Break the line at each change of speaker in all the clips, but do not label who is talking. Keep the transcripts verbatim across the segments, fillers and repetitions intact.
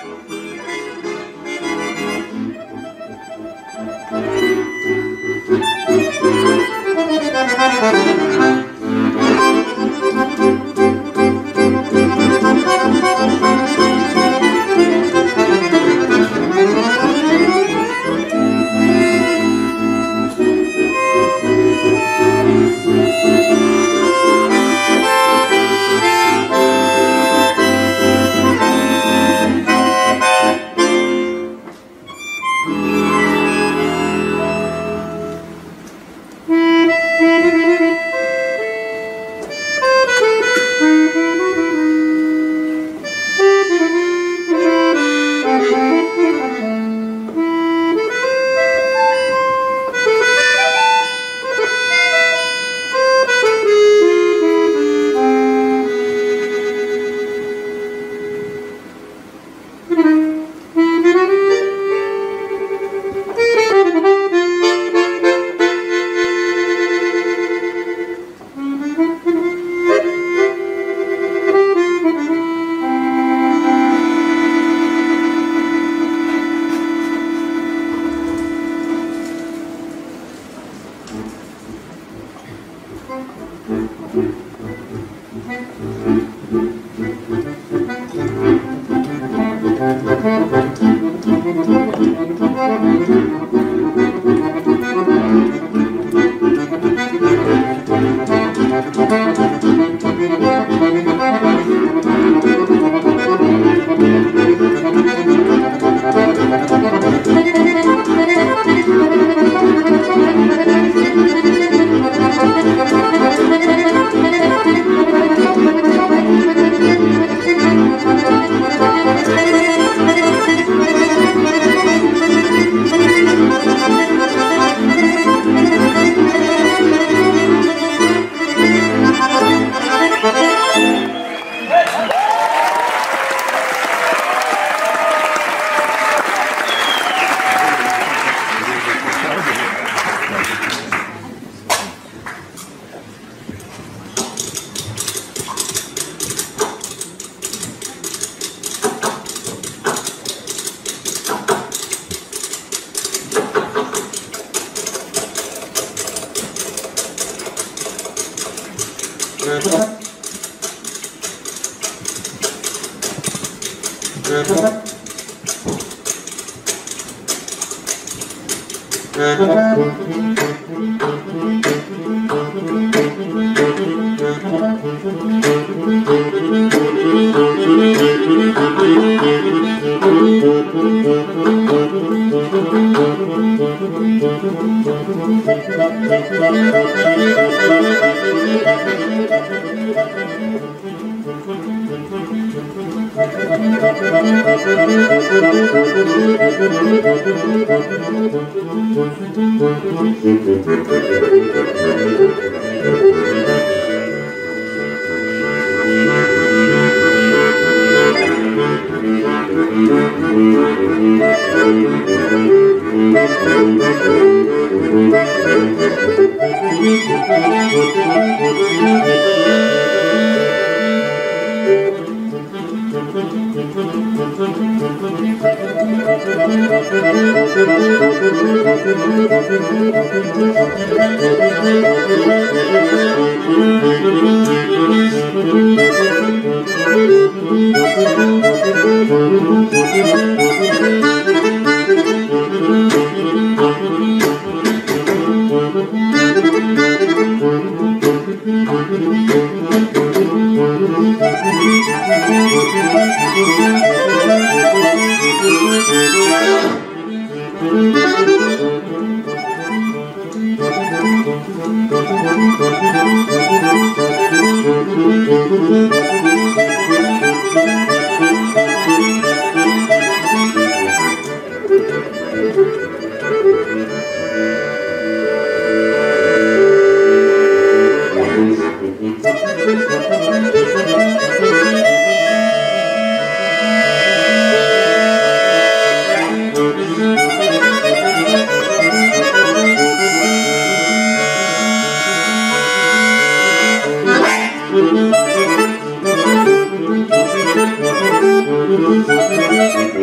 Thank you.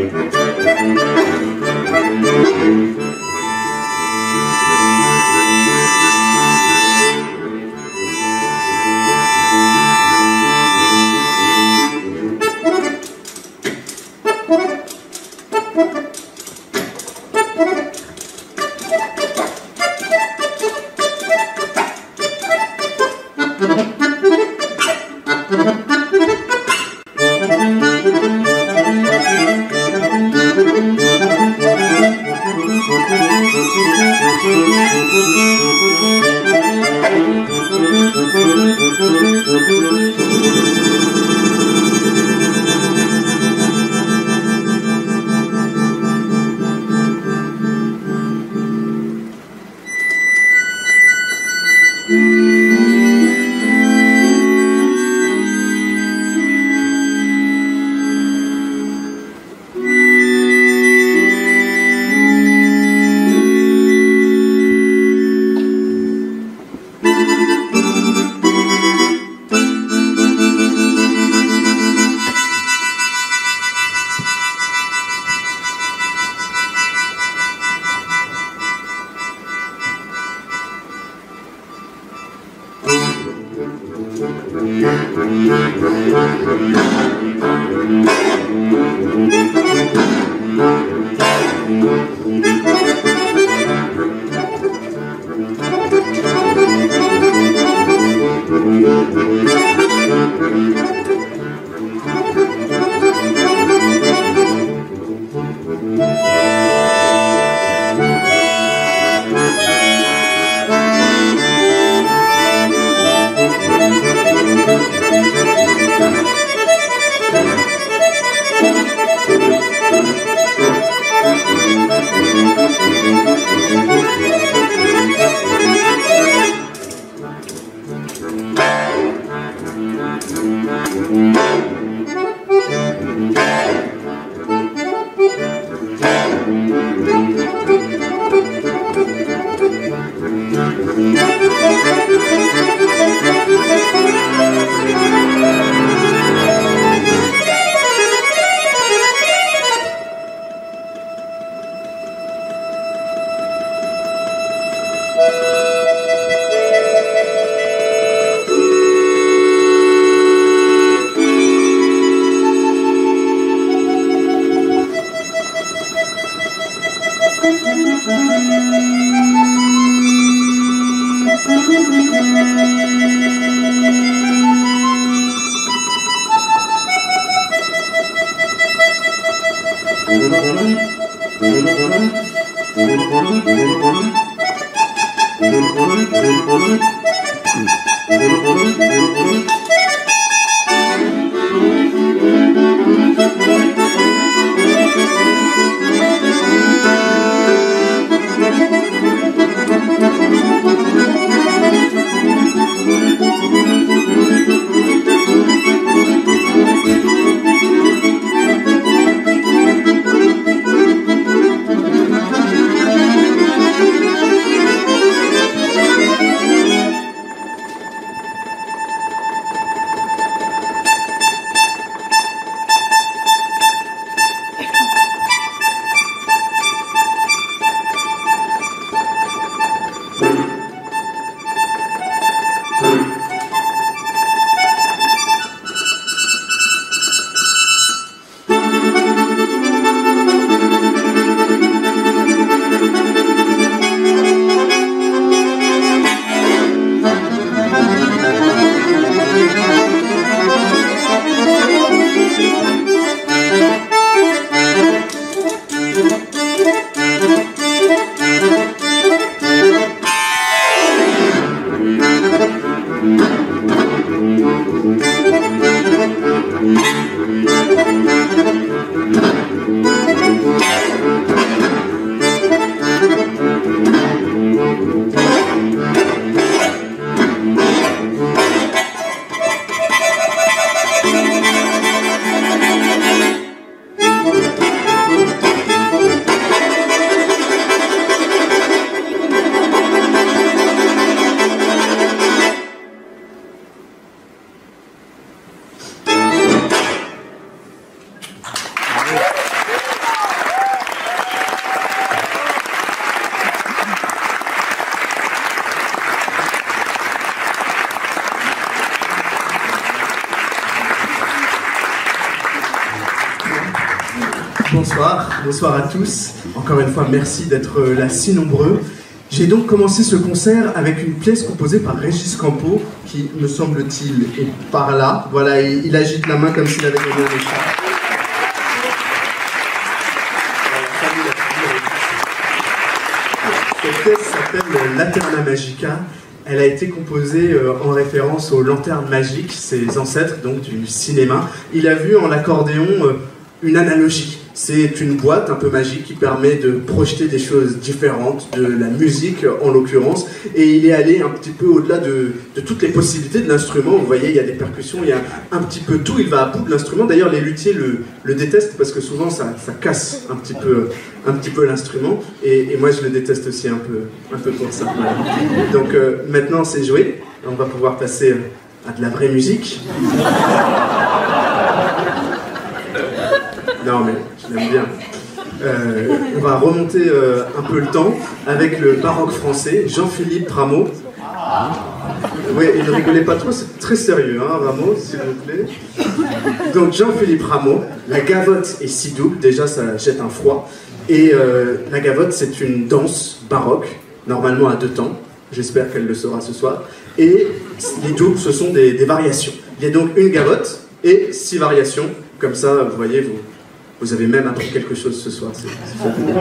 Bonsoir, bonsoir à tous. Encore une fois, merci d'être là si nombreux. J'ai donc commencé ce concert avec une pièce composée par Régis Campo, qui, me semble-t-il, est par là. Voilà, il, il agite la main comme s'il avait gagné un échange. Cette pièce s'appelle Laterna Magica. Elle a été composée euh, en référence aux lanternes magiques, ses ancêtres donc du cinéma. Il a vu en l'accordéon euh, une analogie. C'est une boîte un peu magique qui permet de projeter des choses différentes, de la musique en l'occurrence, et il est allé un petit peu au-delà de, de toutes les possibilités de l'instrument. Vous voyez, il y a des percussions, il y a un petit peu tout, il va à bout de l'instrument. D'ailleurs, les luthiers le, le détestent parce que souvent ça, ça casse un petit peu, un petit peu l'instrument, et, et moi je le déteste aussi un peu, un peu pour ça. Voilà. Donc euh, maintenant c'est joué, on va pouvoir passer à de la vraie musique. Non mais je l'aime bien. Euh, on va remonter euh, un peu le temps avec le baroque français, Jean-Philippe Rameau. Oui, et ne rigolez pas trop, c'est très sérieux, hein, Rameau, s'il vous plaît. Donc Jean-Philippe Rameau, la gavotte est si double, déjà ça jette un froid. Et euh, la gavotte, c'est une danse baroque, normalement à deux temps. J'espère qu'elle le saura ce soir. Et les doubles, ce sont des, des variations. Il y a donc une gavotte et six variations. Comme ça, vous voyez, vous, vous avez même appris quelque chose ce soir. C'est fabuleux.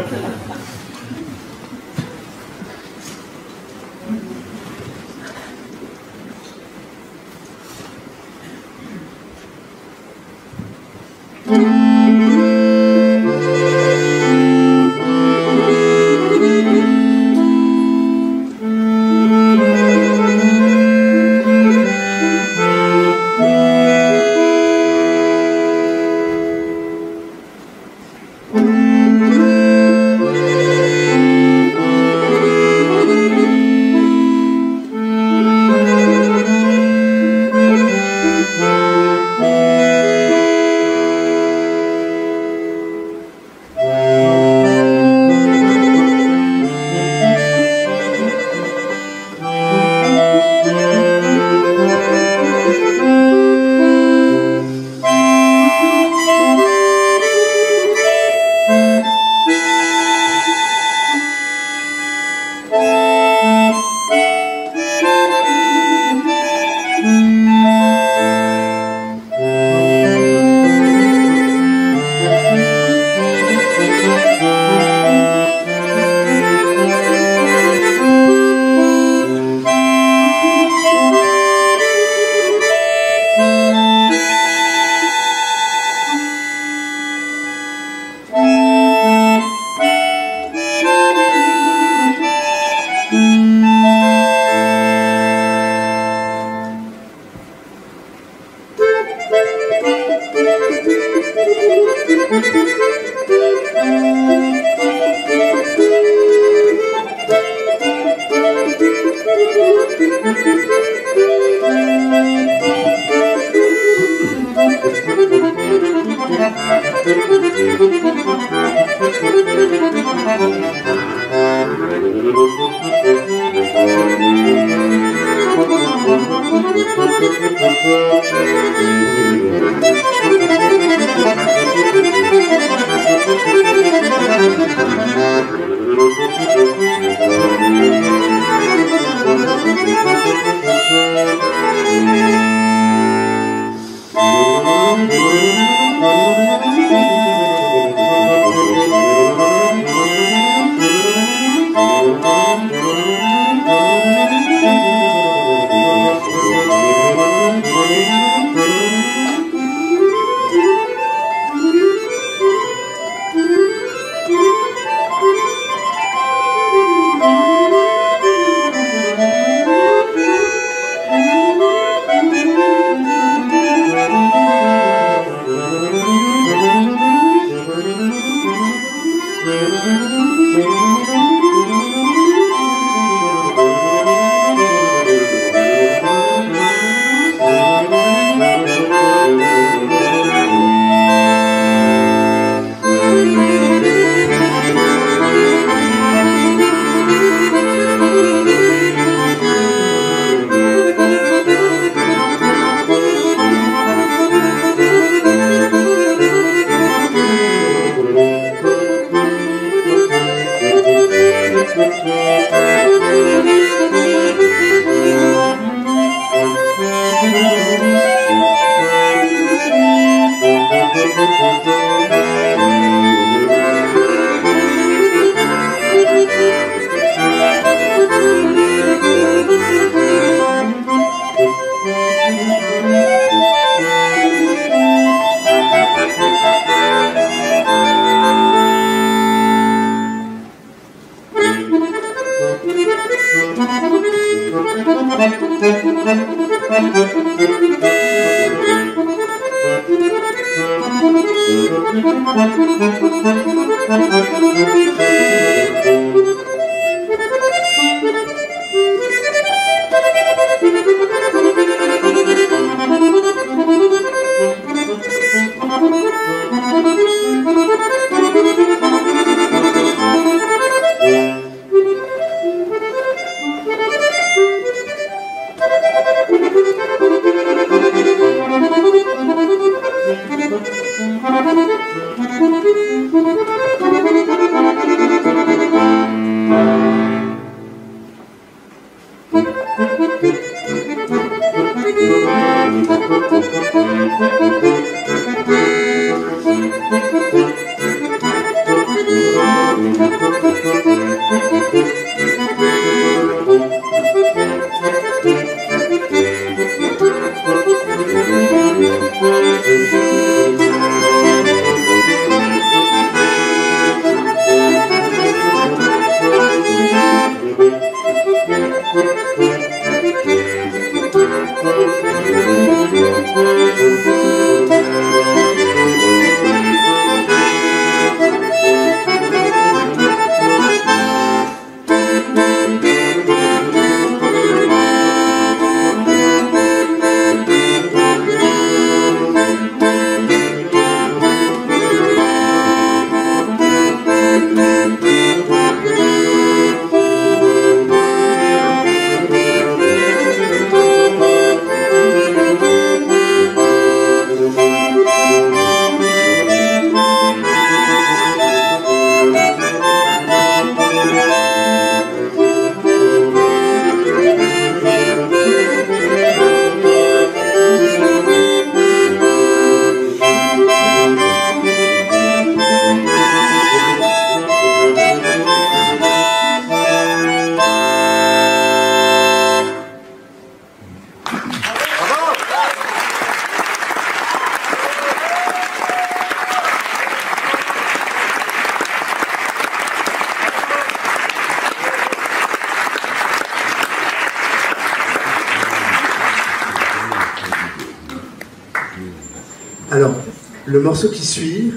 Alors, le morceau qui suit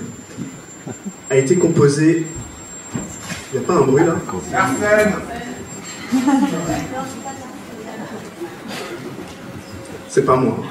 a été composé... Il n'y a pas un bruit là? Arsène. C'est pas moi.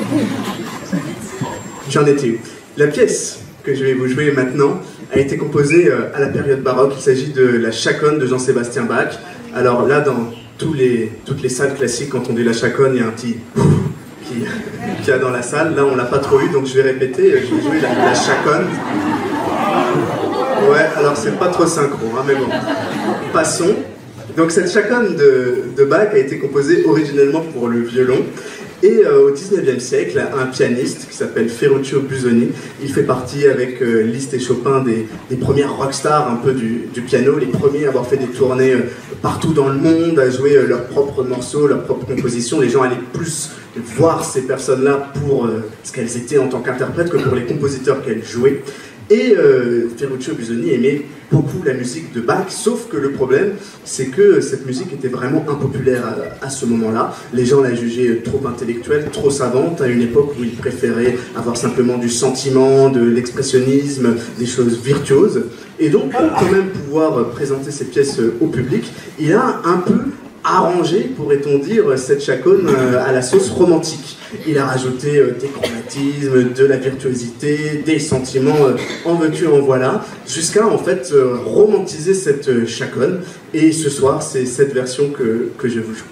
J'en étais où? La pièce que je vais vous jouer maintenant a été composée à la période baroque. Il s'agit de la chaconne de Jean-Sébastien Bach. Alors là, dans tous les, toutes les salles classiques, quand on dit la chaconne, il y a un petit... qui... qu'il y a dans la salle. Là, on l'a pas trop eu, donc je vais répéter. Je vais jouer la, la chaconne. Ouais, alors c'est pas trop synchro, hein, mais bon. Passons. Donc cette chaconne de, de Bach a été composée originellement pour le violon. Et euh, au dix-neuvième siècle, un pianiste qui s'appelle Ferruccio Busoni, il fait partie avec euh, Liszt et Chopin des, des premières rockstars un peu du, du piano, les premiers à avoir fait des tournées euh, partout dans le monde, à jouer euh, leurs propres morceaux, leurs propres compositions. Les gens allaient plus voir ces personnes-là pour euh, ce qu'elles étaient en tant qu'interprètes que pour les compositeurs qu'elles jouaient. Et euh, Ferruccio Busoni aimait beaucoup la musique de Bach, sauf que le problème, c'est que cette musique était vraiment impopulaire à, à ce moment-là. Les gens la jugeaient trop intellectuelle, trop savante, à une époque où ils préféraient avoir simplement du sentiment, de l'expressionnisme, des choses virtuoses. Et donc, pour quand même pouvoir présenter cette pièce au public, il a un peu arrangé, pourrait-on dire, cette chaconne à la sauce romantique. Il a rajouté des chromatismes, de la virtuosité, des sentiments, en veux-tu, en voilà, jusqu'à en fait romantiser cette chaconne. Et ce soir, c'est cette version que, que je vous joue.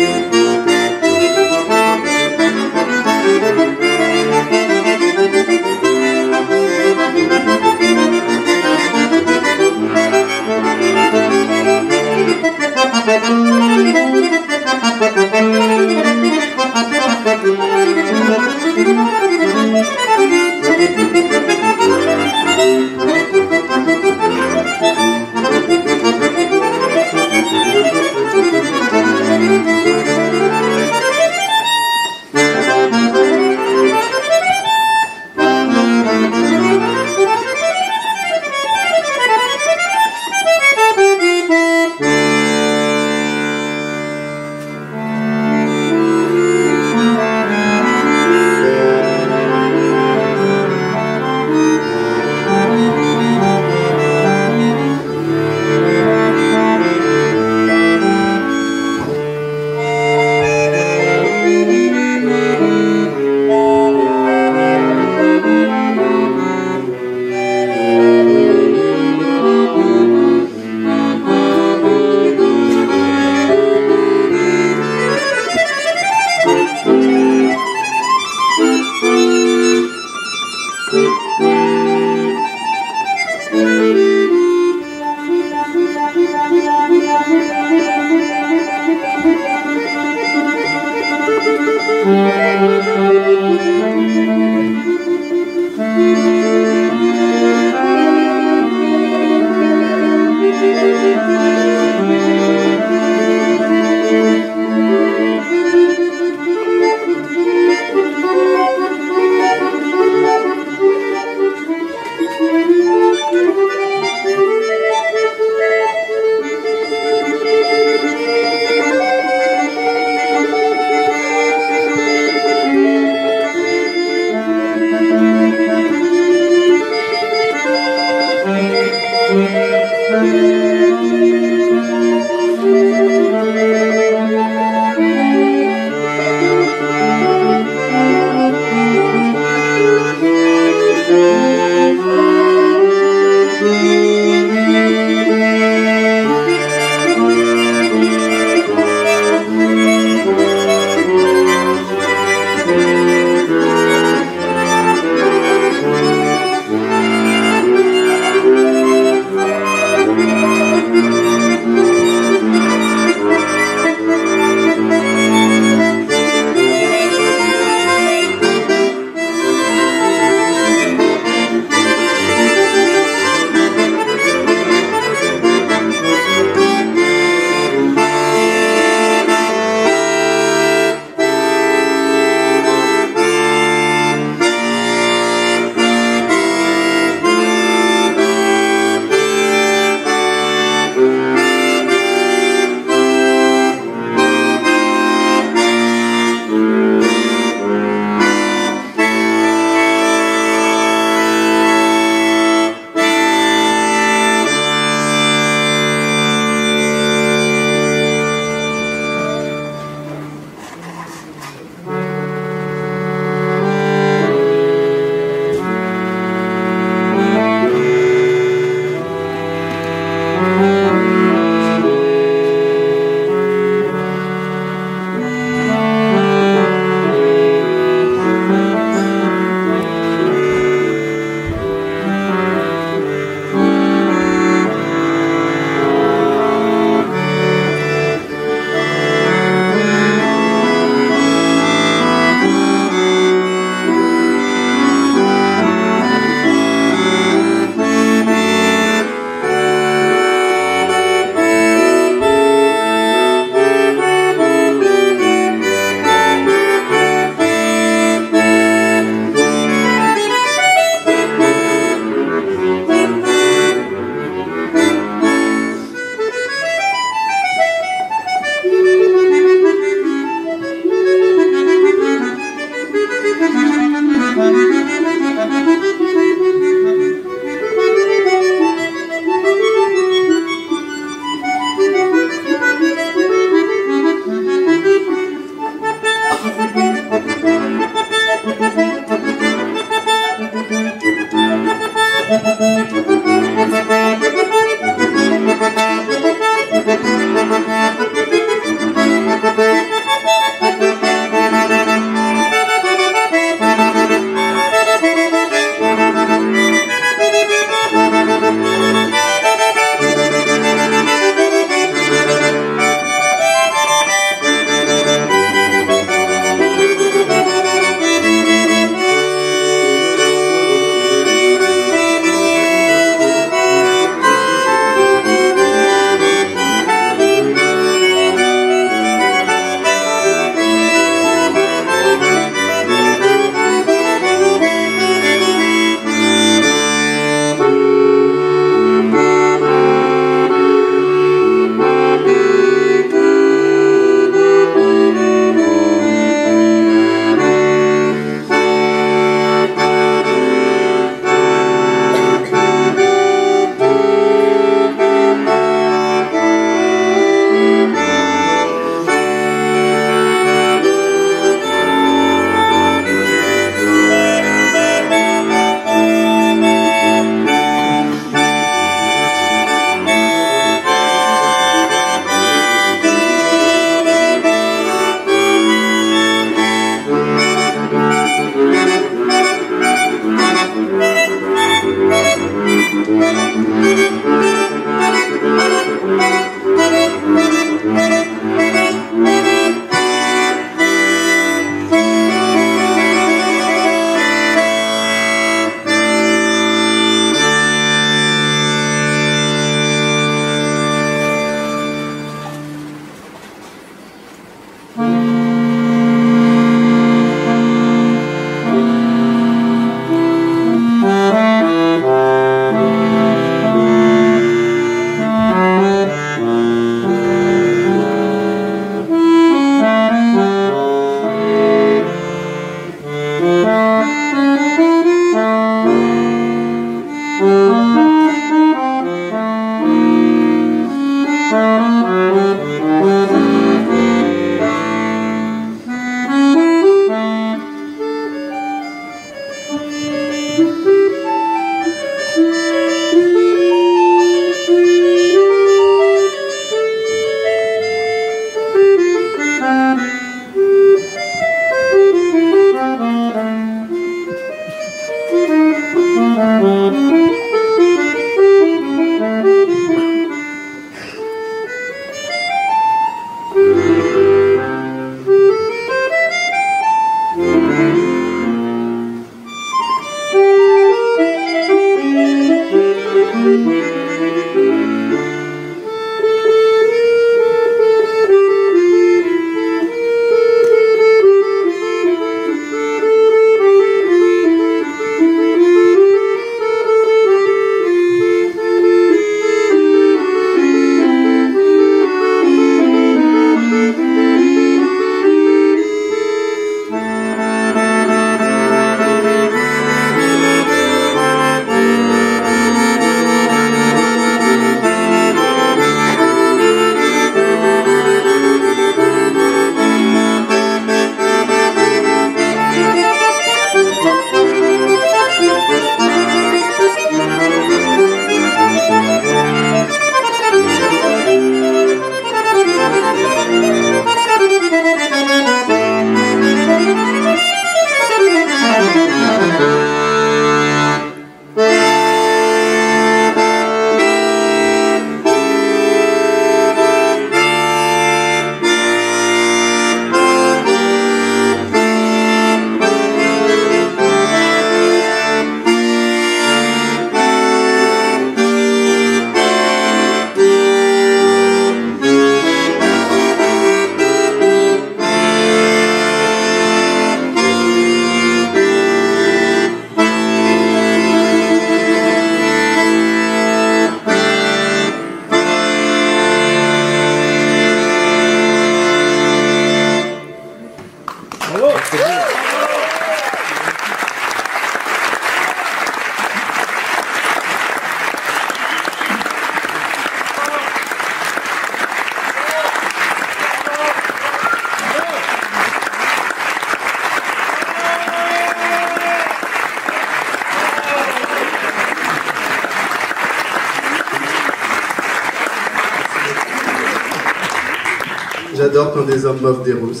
j'adore quand des hommes m'offrent des roses.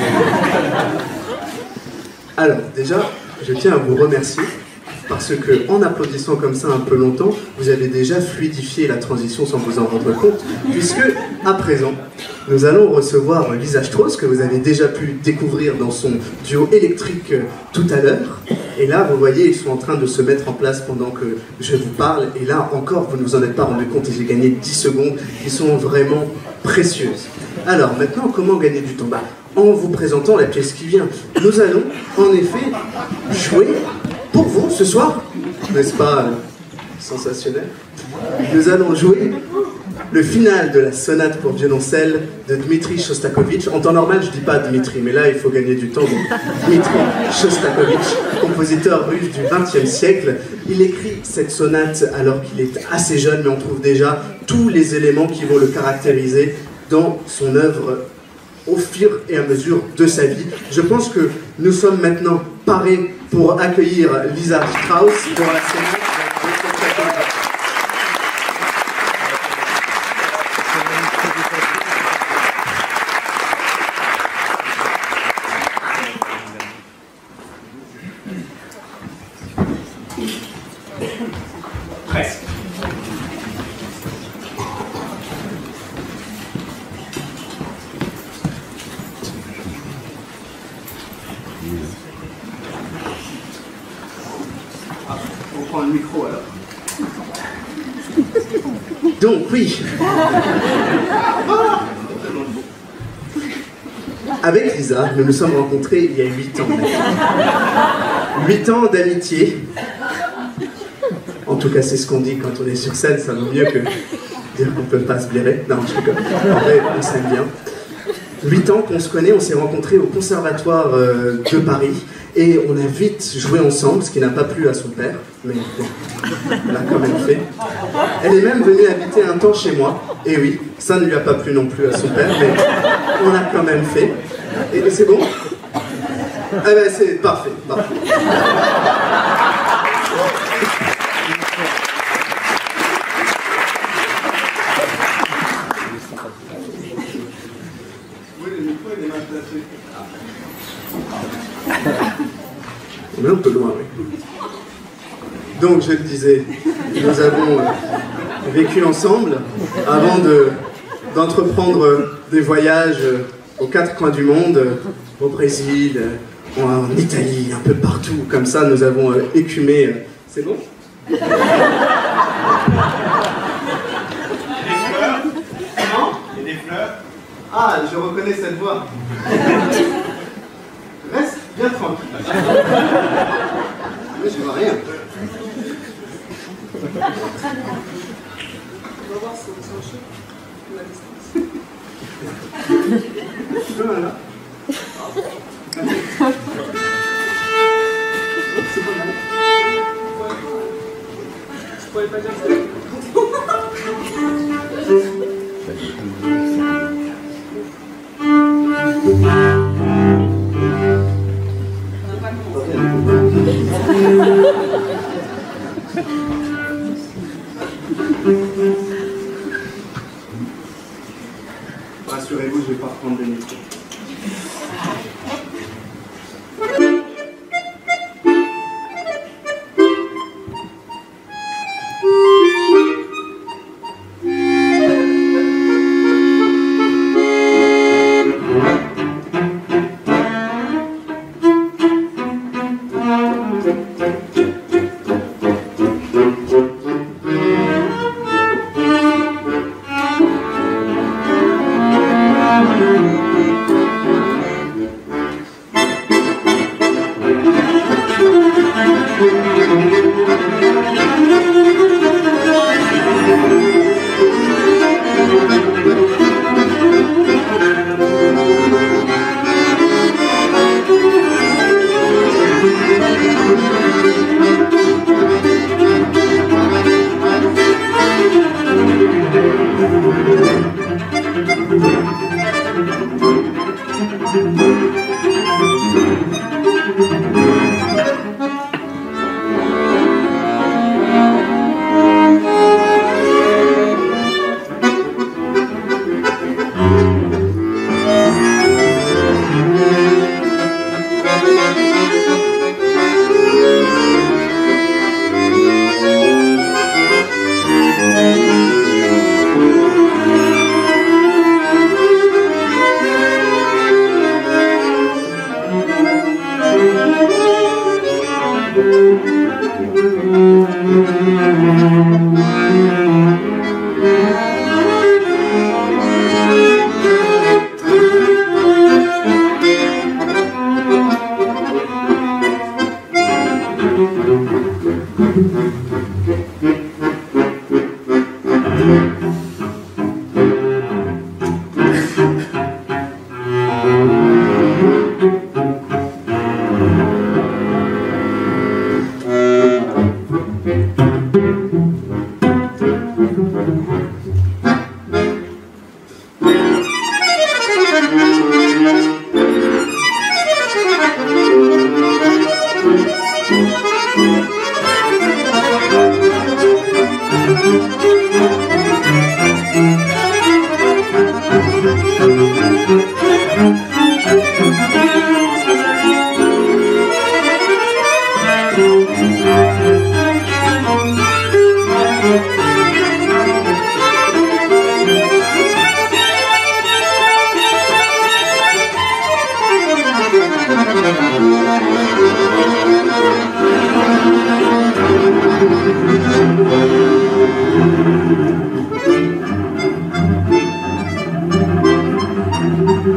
Alors, déjà, je tiens à vous remercier parce que, en applaudissant comme ça un peu longtemps, vous avez déjà fluidifié la transition sans vous en rendre compte, puisque, à présent, nous allons recevoir Lisa Strauss, que vous avez déjà pu découvrir dans son duo électrique tout à l'heure. Et là, vous voyez, ils sont en train de se mettre en place pendant que je vous parle. Et là, encore, vous ne vous en êtes pas rendu compte, et j'ai gagné dix secondes qui sont vraiment précieuses. Alors, maintenant, comment gagner du temps? Bah, en vous présentant la pièce qui vient. Nous allons, en effet, jouer pour vous ce soir. N'est-ce pas euh, sensationnel? Nous allons jouer le final de la sonate pour violoncelle de Dmitri Shostakovich. En temps normal, je dis pas Dmitri, mais là, il faut gagner du temps. Donc, Dmitri Shostakovich, compositeur russe du vingtième siècle. Il écrit cette sonate alors qu'il est assez jeune, mais on trouve déjà tous les éléments qui vont le caractériser dans son œuvre au fur et à mesure de sa vie. Je pense que nous sommes maintenant parés pour accueillir Lisa Strauss pour la sonate.
Presque.
Ah, on prend le micro alors. Donc oui. Avec Lisa, nous nous sommes rencontrés il y a huit ans. huit ans d'amitié. En tout cas, c'est ce qu'on dit quand on est sur scène, ça vaut mieux que dire qu'on peut pas se blairer. Non, je rigole. En vrai, on s'aime bien. huit ans qu'on se connaît, on s'est rencontrés au Conservatoire euh, de Paris et on a vite joué ensemble, ce qui n'a pas plu à son père, mais bon, on l'a quand même fait. Elle est même venue habiter un temps chez moi, et oui, ça ne lui a pas plu non plus à son père, mais on l'a quand même fait. Et, et c'est bon? Eh ben c'est parfait, parfait. On est un peu loin, oui. Donc, je le disais, nous avons euh, vécu ensemble avant de, d'entreprendre des voyages euh, aux quatre coins du monde, euh, au Brésil, euh, en Italie, un peu partout. Comme ça, nous avons euh, écumé. Euh, c'est bon?
Des fleurs.
Comment?
Et des fleurs.
Ah, je reconnais cette voix. Reste bien tranquille. Mais je vois rien. On va voir si on s'enchaîne ou à distance. Voilà. C'est pas mal. Je pourrais pas dire ça. Rassurez-vous, je ne vais pas reprendre le micro.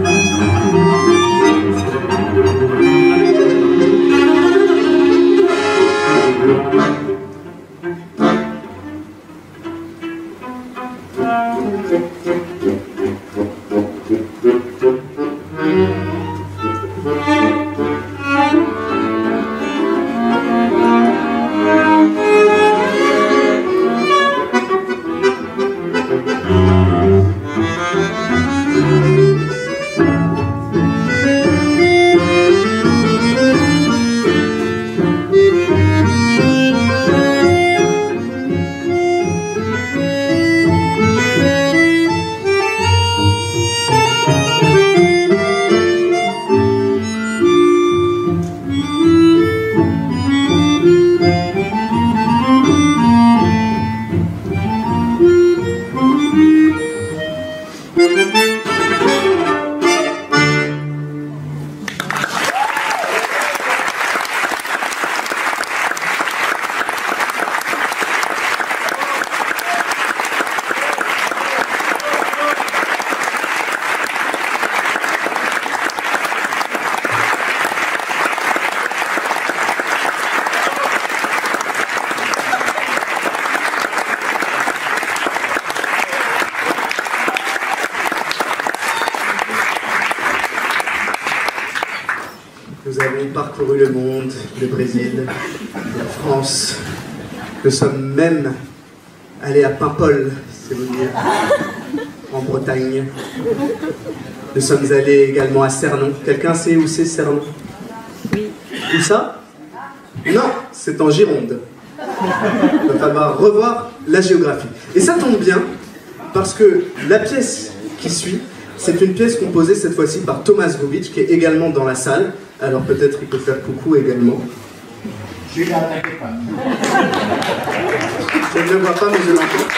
Nous avons parcouru le monde, le Brésil, la France. Nous sommes même allés à Paimpol, c'est vous dire, en Bretagne. Nous sommes allés également à Cernon. Quelqu'un sait où c'est Cernon? Oui. Où ça? Non, c'est en Gironde. Il va falloir revoir la géographie. Et ça tombe bien, parce que la pièce qui suit, c'est une pièce composée cette fois-ci par Thomas Gubitsch, qui est également dans la salle. Alors peut-être il peut faire coucou également.
Je suis là, t'inquiète pas.
Je ne le vois pas, mais je l'entends.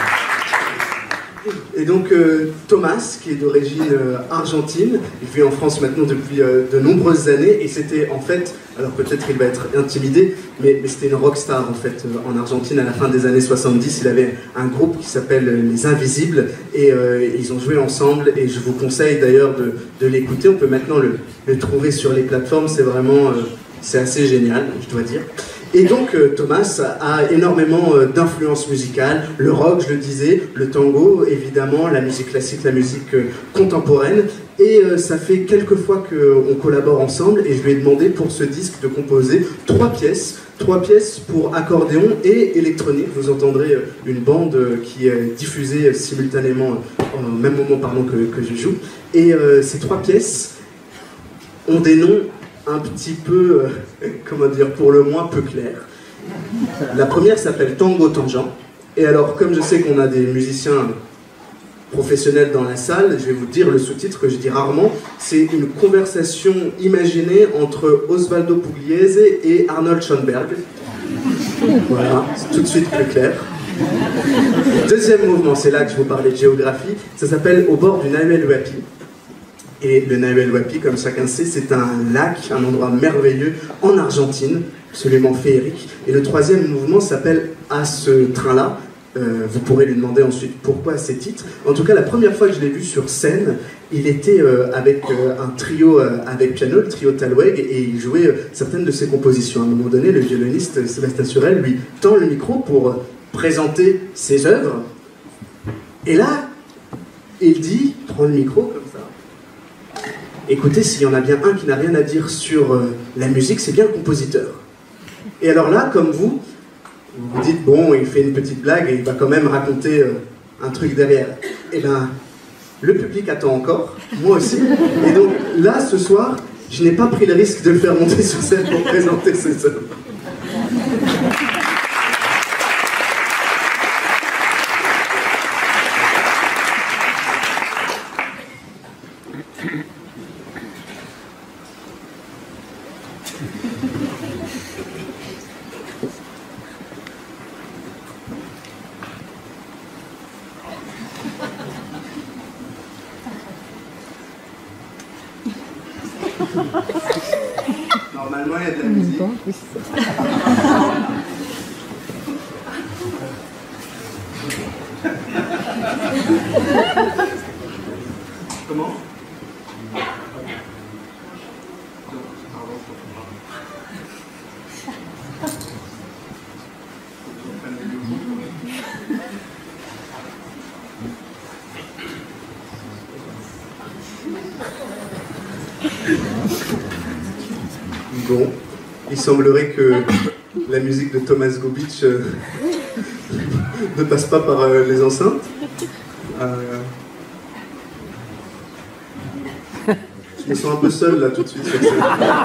Et donc euh, Thomas, qui est d'origine euh, argentine, il vit en France maintenant depuis euh, de nombreuses années, et c'était en fait, alors peut-être il va être intimidé, mais, mais c'était une rockstar en fait euh, en Argentine à la fin des années soixante-dix. Il avait un groupe qui s'appelle euh, Les Invisibles, et euh, ils ont joué ensemble, et je vous conseille d'ailleurs de, de l'écouter. On peut maintenant le, le trouver sur les plateformes, c'est vraiment, euh, c'est assez génial, je dois dire. Et donc euh, Thomas a énormément euh, d'influences musicales, le rock, je le disais, le tango, évidemment, la musique classique, la musique euh, contemporaine. Et euh, ça fait quelques fois qu'on collabore ensemble, et je lui ai demandé pour ce disque de composer trois pièces, trois pièces pour accordéon et électronique. Vous entendrez euh, une bande euh, qui est diffusée euh, simultanément euh, au même moment pardon, que, que je joue. Et euh, ces trois pièces ont des noms un petit peu, euh, comment dire, pour le moins peu clair. La première s'appelle Tango Tangent. Et alors, comme je sais qu'on a des musiciens professionnels dans la salle, je vais vous dire le sous-titre que je dis rarement. C'est une conversation imaginée entre Osvaldo Pugliese et Arnold Schoenberg. Voilà, c'est tout de suite plus clair. Deuxième mouvement, c'est là que je vous parlais de géographie. Ça s'appelle Au bord du Nahuel Huapi. Et le Nahuel Huapi, comme chacun sait, c'est un lac, un endroit merveilleux en Argentine, absolument féerique. Et le troisième mouvement s'appelle À ce train-là. Euh, vous pourrez lui demander ensuite pourquoi ces titres. En tout cas, la première fois que je l'ai vu sur scène, il était euh, avec euh, un trio euh, avec piano, le trio Talweg, et il jouait euh, certaines de ses compositions. À un moment donné, le violoniste Sébastien Surel lui tend le micro pour euh, présenter ses œuvres. Et là, il dit, prend le micro comme ça. Écoutez, s'il y en a bien un qui n'a rien à dire sur euh, la musique, c'est bien le compositeur. Et alors là, comme vous, vous vous dites, bon, il fait une petite blague et il va quand même raconter euh, un truc derrière. Eh bien, le public attend encore, moi aussi. Et donc là, ce soir, je n'ai pas pris le risque de le faire monter sur scène pour présenter ses œuvres. Normalement, il y a de la musique. Comment? Bon, il semblerait que la musique de Thomas Gubicz euh, ne passe pas par euh, les enceintes. Euh... Je me sens un peu seul là tout de suite sur scène.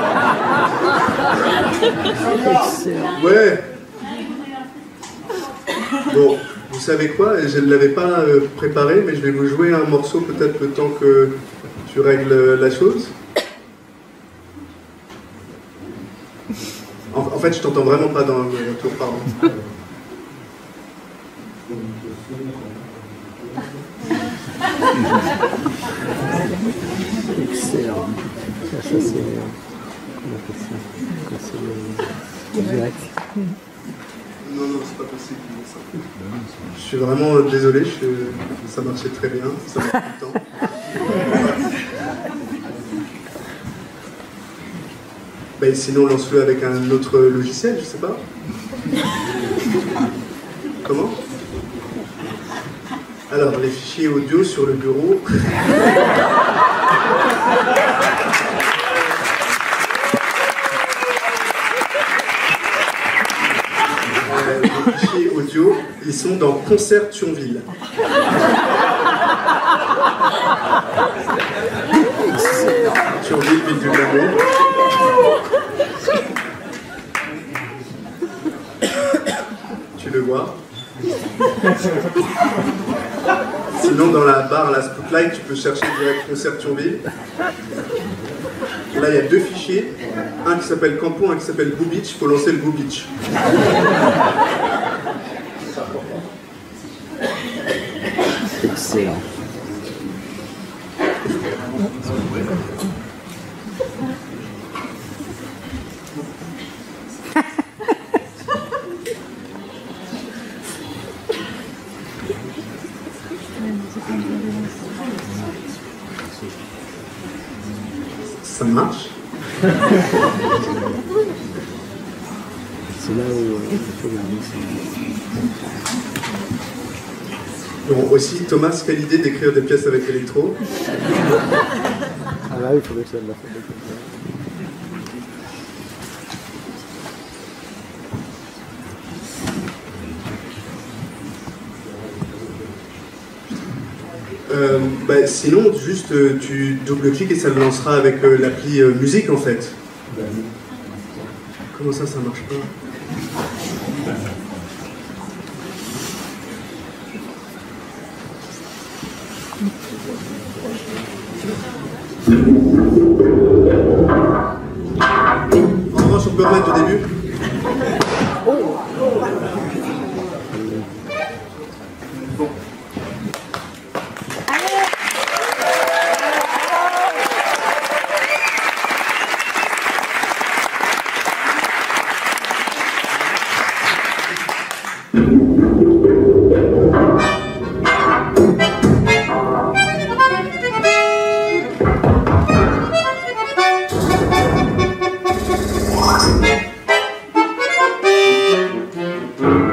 Ouais. Bon, vous savez quoi? Je ne l'avais pas euh, préparé, mais je vais vous jouer un morceau peut-être le temps que tu règles la chose. En, en fait, je t'entends vraiment pas dans le retour, pardon.
Excellent. Ça, ça c'est... Comment on appelle ça? Quand c'est le... direct.
Non, non, c'est pas possible. Ça. Je suis vraiment désolé, je... ça marchait très bien, ça marche tout le temps. Ben, sinon, lance-le avec un autre logiciel, je sais pas. Comment? Alors, les fichiers audio sur le bureau. euh, les fichiers audio, ils sont dans Concert Thionville. Thionville, ville du Glamour. Tu le vois. Sinon, dans la barre, la Spotlight, tu peux chercher direct Concert Thionville. Là, il y a deux fichiers. Un qui s'appelle Campo, un qui s'appelle Gubicz. Il faut lancer le Gubicz.
Excellent.
Ça marche.
C'est là où euh, il faut garder ça.
Bon, aussi, Thomas, quelle idée d'écrire des pièces avec électro.
Ah là, il faudrait que ça la fabrique comme ça.
Euh, bah, sinon, juste euh, tu double-cliques et ça le lancera avec euh, l'appli euh, musique en fait. Comment ça, ça marche pas? En revanche, on peut remettre au début. Bon. Thank you.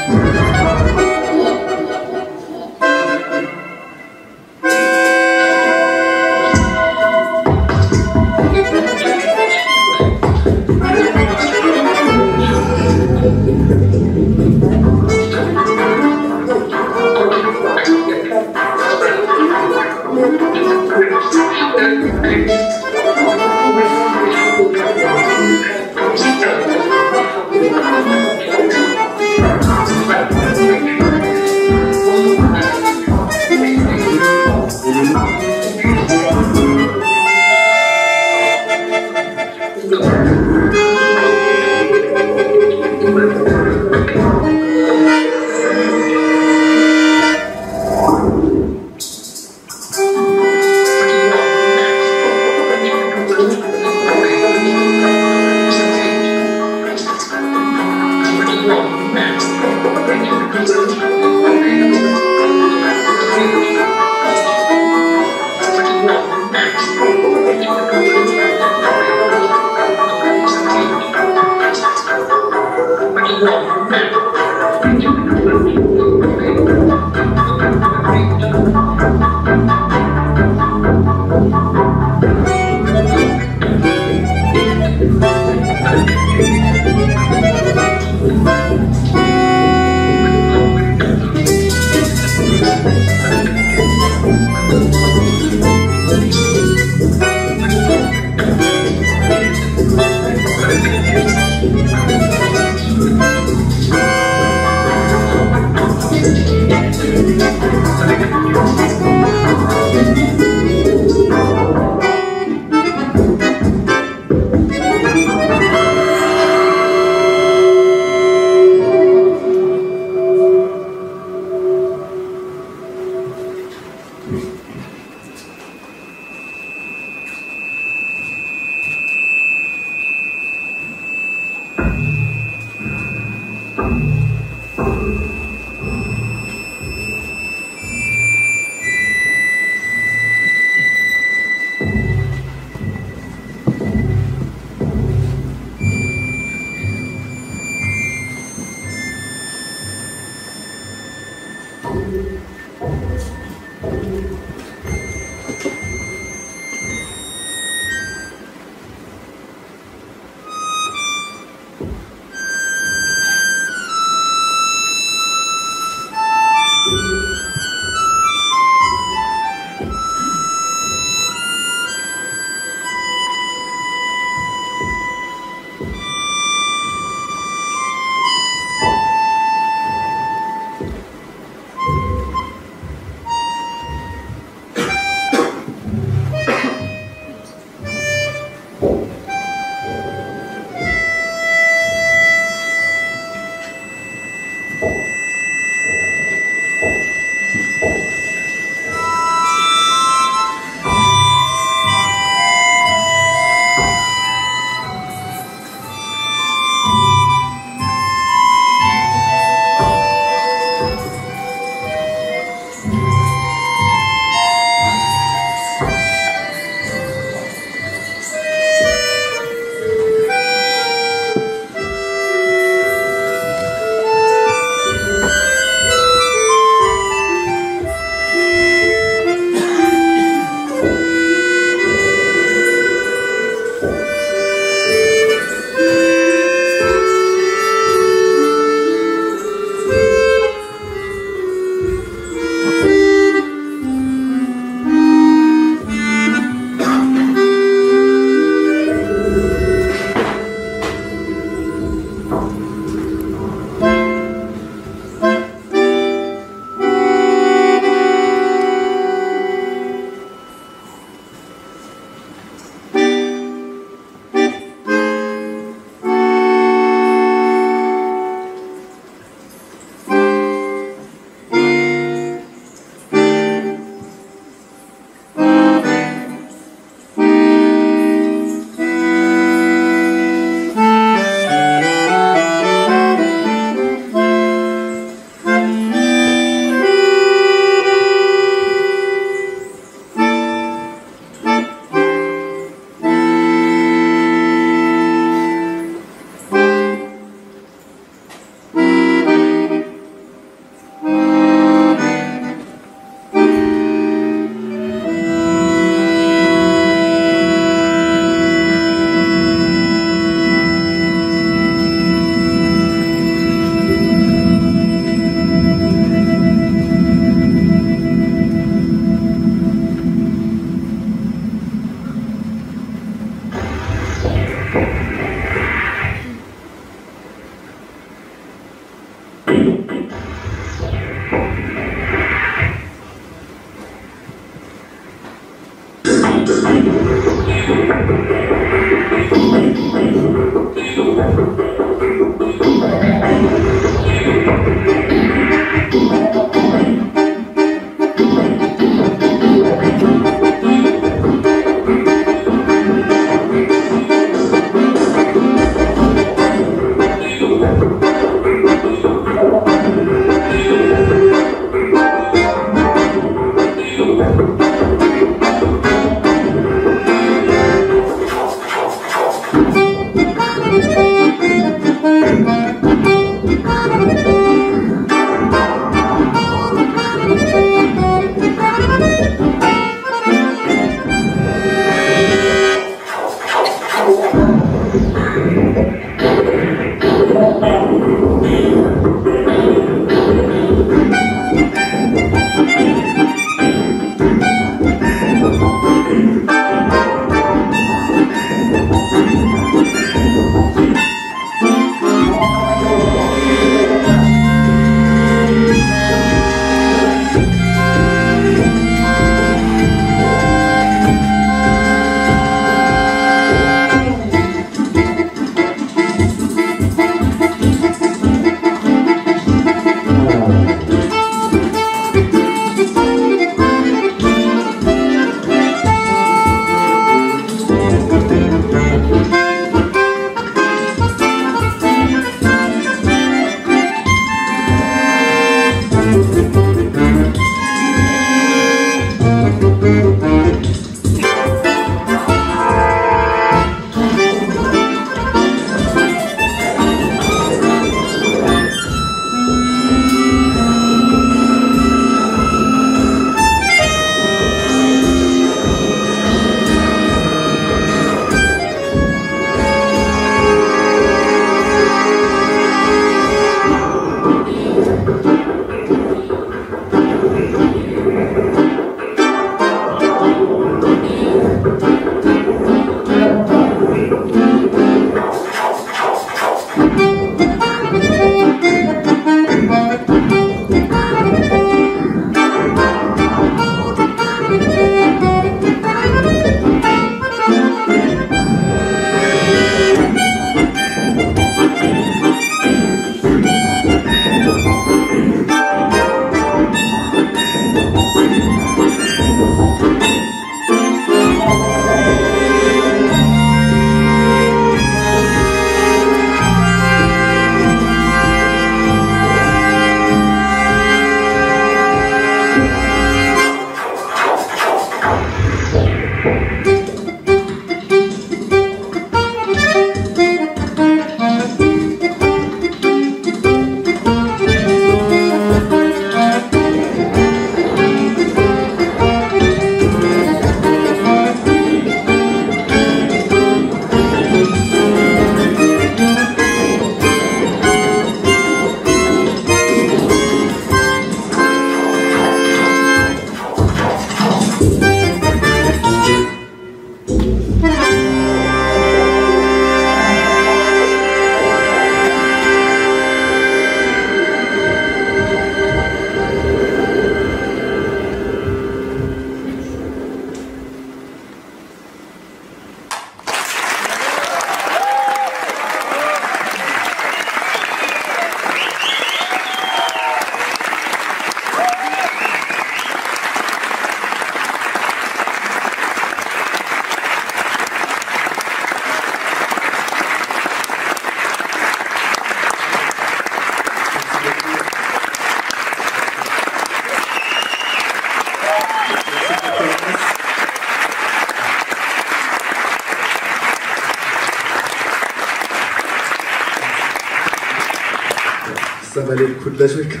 Ça valait le coup de la jouer quand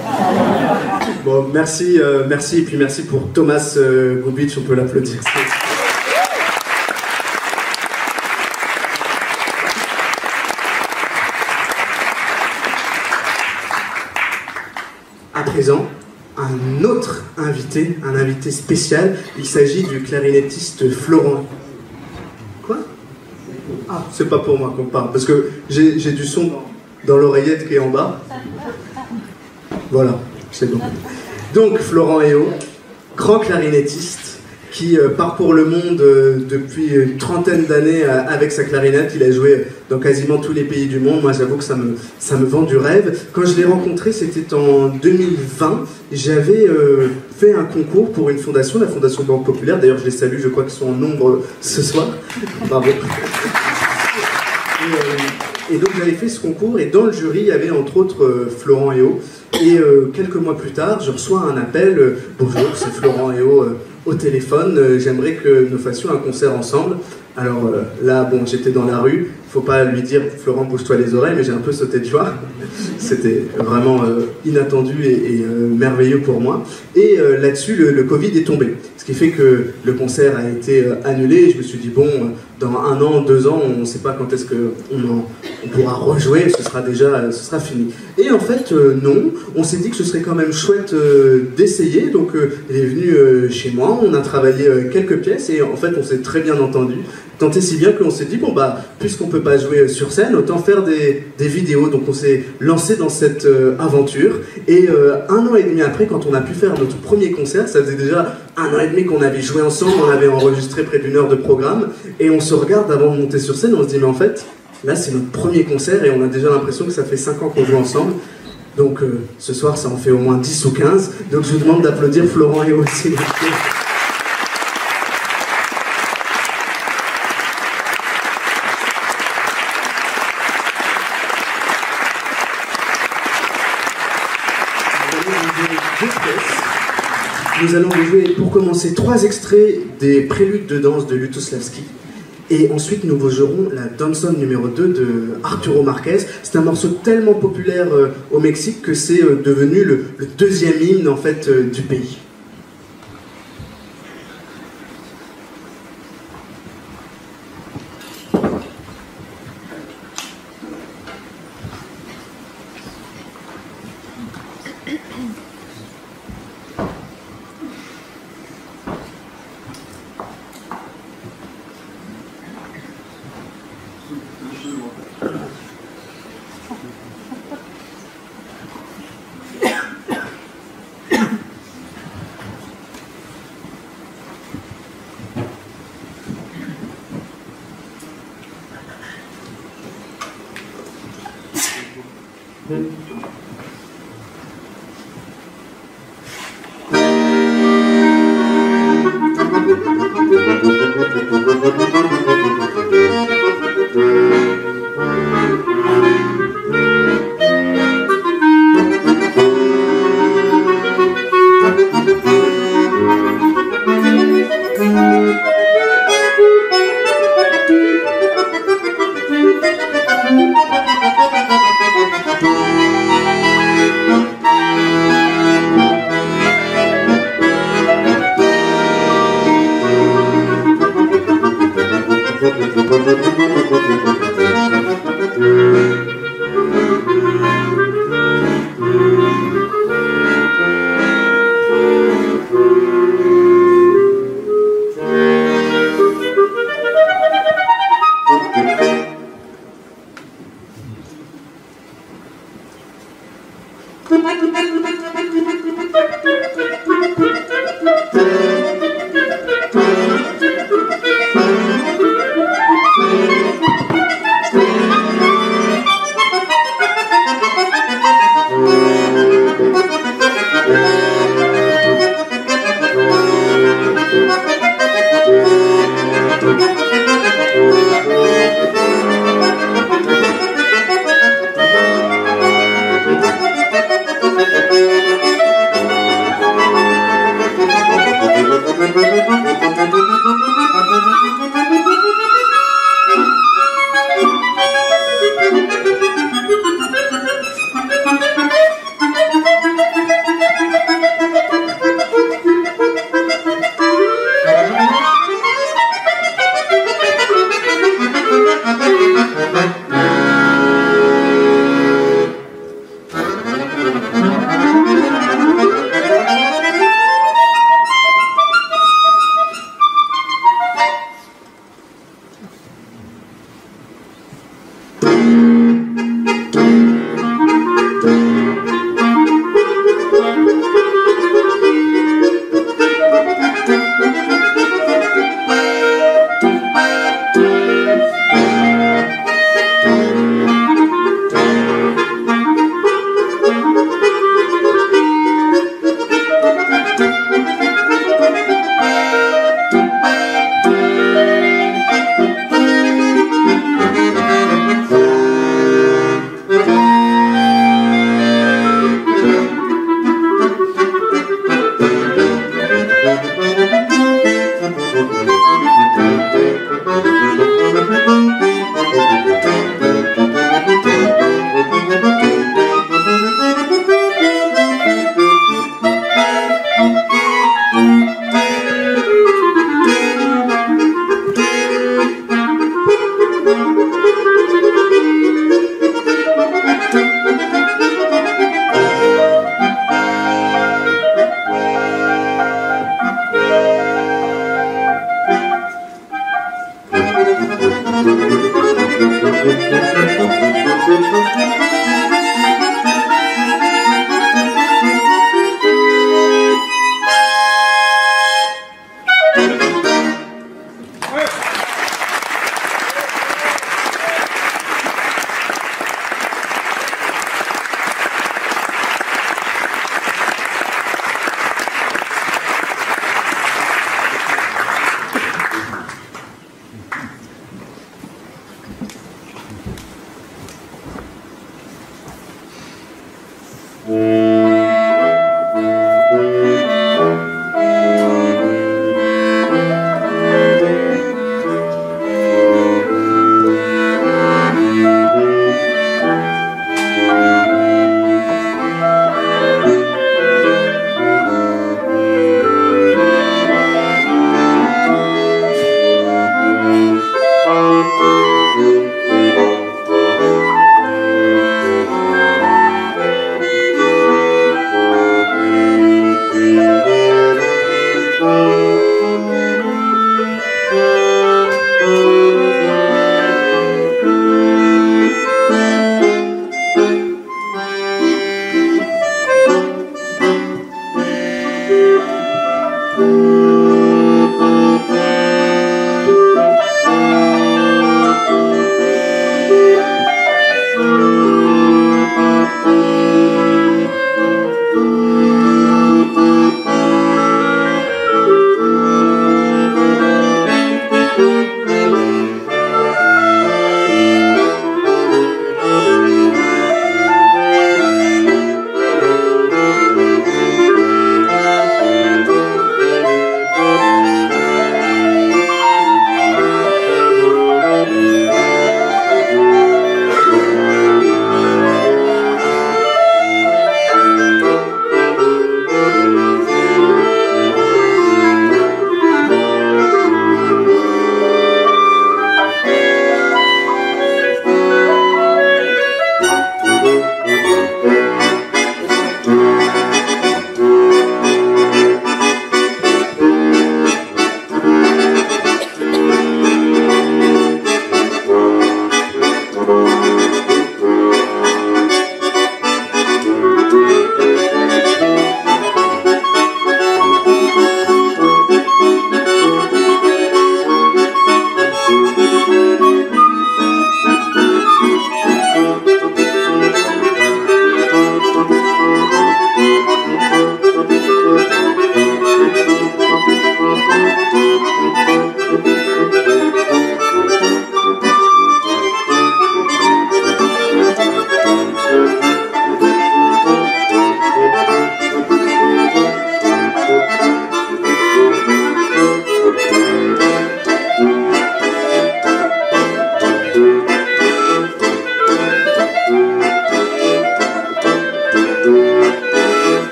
même. Bon, merci, euh, merci, et puis merci pour Thomas euh, Gubitsch, on peut l'applaudir. À présent, un autre invité, un invité spécial, il s'agit du clarinettiste Florent. Quoi? Ah, c'est pas pour moi qu'on parle, parce que j'ai du son dans, dans l'oreillette qui est en bas. Voilà, c'est bon. Donc, Florent Héault, grand clarinettiste, qui euh, parcourt le monde euh, depuis une trentaine d'années euh, avec sa clarinette. Il a joué dans quasiment tous les pays du monde. Moi, j'avoue que ça me, ça me vend du rêve. Quand je l'ai rencontré, c'était en deux mille vingt. J'avais euh, fait un concours pour une fondation, la Fondation Banque Populaire. D'ailleurs, je les salue, je crois qu'ils sont en nombre euh, ce soir. Bravo. Et, euh, et donc, j'avais fait ce concours, et dans le jury, il y avait entre autres euh, Florent Héo. Et euh, quelques mois plus tard, je reçois un appel. euh, Bonjour, c'est Florent Héo euh, au téléphone. Euh, J'aimerais que nous fassions un concert ensemble. Alors euh, là, bon, j'étais dans la rue. Faut pas lui dire Florent, bouge-toi les oreilles, mais j'ai un peu sauté de joie. C'était vraiment euh, inattendu et, et euh, merveilleux pour moi. Et euh, là-dessus, le, le Covid est tombé. Ce qui fait que le concert a été euh, annulé. Et je me suis dit, bon, dans un an, deux ans, on ne sait pas quand est-ce qu'on on pourra rejouer. Ce sera déjà, ce sera fini. Et en fait, euh, non. On s'est dit que ce serait quand même chouette euh, d'essayer. Donc, euh, il est venu euh, chez moi. On a travaillé euh, quelques pièces. Et en fait, on s'est très bien entendu. Tant et si bien qu'on s'est dit, bon bah, puisqu'on peut pas jouer sur scène, autant faire des, des vidéos. Donc on s'est lancé dans cette euh, aventure. Et euh, un an et demi après, quand on a pu faire notre premier concert, ça faisait déjà un an et demi qu'on avait joué ensemble, on avait enregistré près d'une heure de programme, et on se regarde avant de monter sur scène, on se dit, mais en fait, là c'est notre premier concert, et on a déjà l'impression que ça fait cinq ans qu'on joue ensemble. Donc euh, ce soir, ça en fait au moins dix ou quinze. Donc je vous demande d'applaudir Florent et aussi. Nous allons vous jouer, pour commencer, trois extraits des préludes de danse de Lutosławski. Et ensuite, nous vous jouerons la Danzón numéro deux de Arturo Márquez. C'est un morceau tellement populaire euh, au Mexique que c'est euh, devenu le, le deuxième hymne en fait, euh, du pays.
Thank you.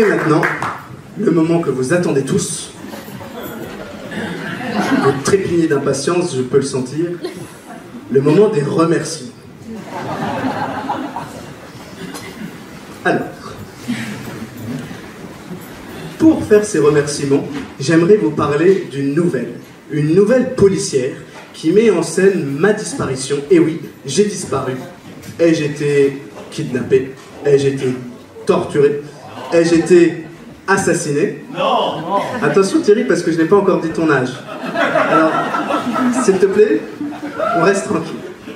Et maintenant, le moment que vous attendez tous, vous trépignez d'impatience, je peux le sentir, le moment des remerciements. Alors, pour faire ces remerciements, j'aimerais vous parler d'une nouvelle, une nouvelle policière qui met en scène ma disparition. Et oui, j'ai disparu. Ai-je été kidnappé? Ai-je été torturé? Ai-je été assassiné?
Non.
Attention Thierry, parce que je n'ai pas encore dit ton âge. Alors, s'il te plaît, on reste tranquille.